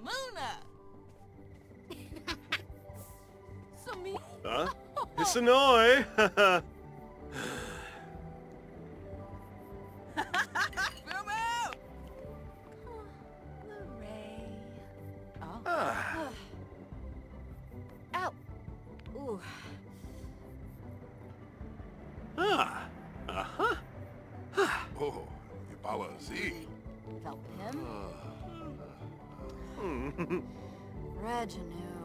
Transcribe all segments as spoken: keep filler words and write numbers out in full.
Samuna. Sami. Huh? Hisanoi. Ah. Ow. Ooh. Ah. Uh-huh. Oh, Ibala Z. Felt him. Hmm. Reginu.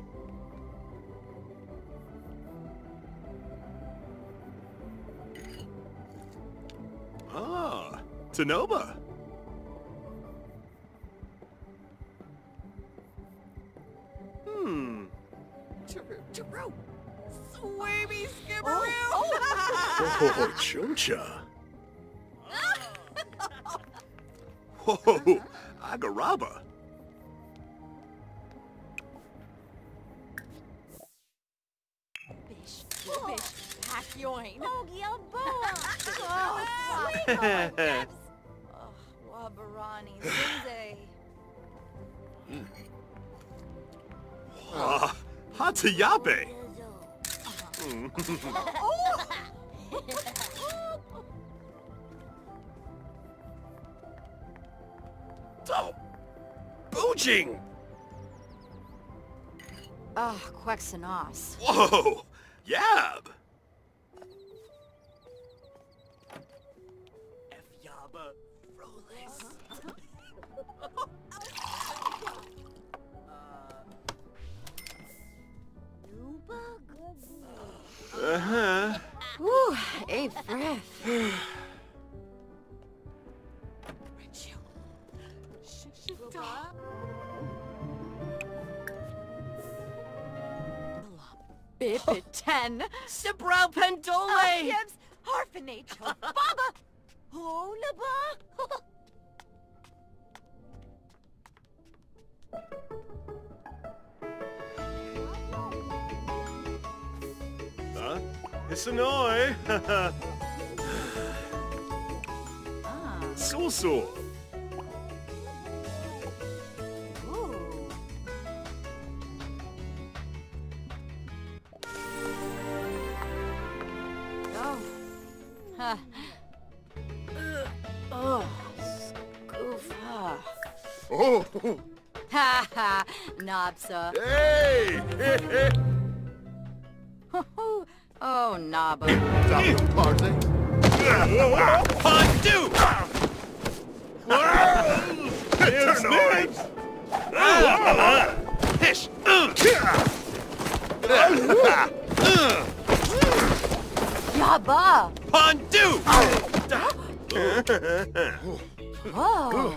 Ah. Tanoba. Hmm. Taru, Taru. Sweeby skibberoo. Oh, Oh, Chuncha. Whoa, Agaraba. Bish, bish, pack yoin. Oh, Wabarani, Zinze. Ah, Hatayabe. Oh, Boojing. Ah, Quexanos. Whoa, Yab. F-Yaba, Rolex. Uh-huh. Whew, a breath. Bipit ten. Sabro Pendole! Gibbs, Harfinate, Baba. Oh, Naba. Huh? Hisanoi. Ah. Sul-sul. Ooh. Oh. Huh. Uh, oh. Scoofa. Oh, Ha ha. Nobsa. Hey! Oh, Naba. Dr. Parsley. Pondu! It's Nibs! Hish! Yaba. Pondu! Whoa.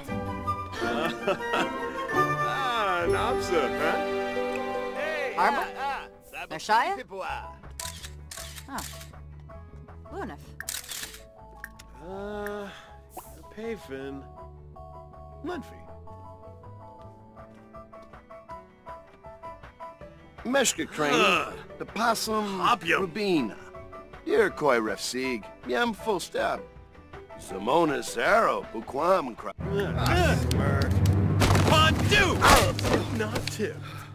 Ah, Nobsa, huh? Arba? Nashaya? Huh. Lunif. Uh, Pavin. Munfy. Meshka Crane. The Possum. Hopyum. Rubina. Iroquois Refsig. Yam Full Stab. Simona Saro. Buquam. Pondu! Not tip.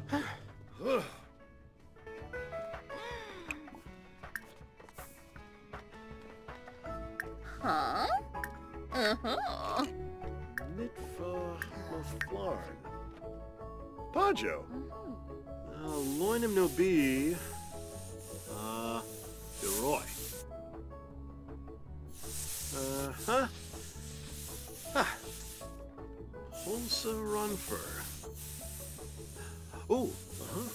Huh? Uh-huh. Mitfa Maflarn. Pajo. Uh, Loinum no be. Uh, Deroy. Uh-huh. Ha. Holsa Runfer. Ooh, uh-huh.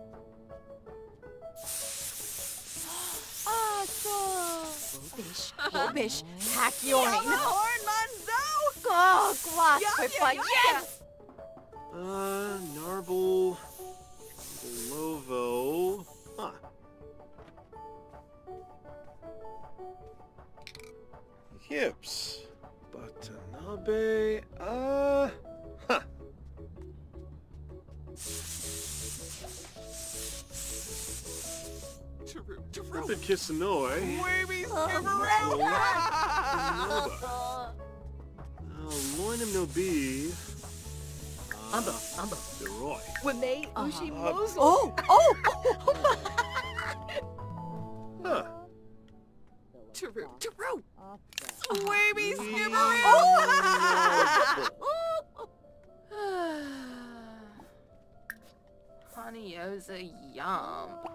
Bish, Bish, pack yoin. Horn Manzo! Oh, guas, Yeah, quipa, yeah, yes! Uh, Narble. Lovo. Huh. Hips. Watanabe. Uh. Huh. Rapid Kissanoi. Wavy Oh, skibberoo! Uh, Loinum no be. Uh, Umbo, umbo. Leroy. Wame ushi mozo. Oh, oh, Huh. Taru, taru. Swarmy Honey, Oza, yum.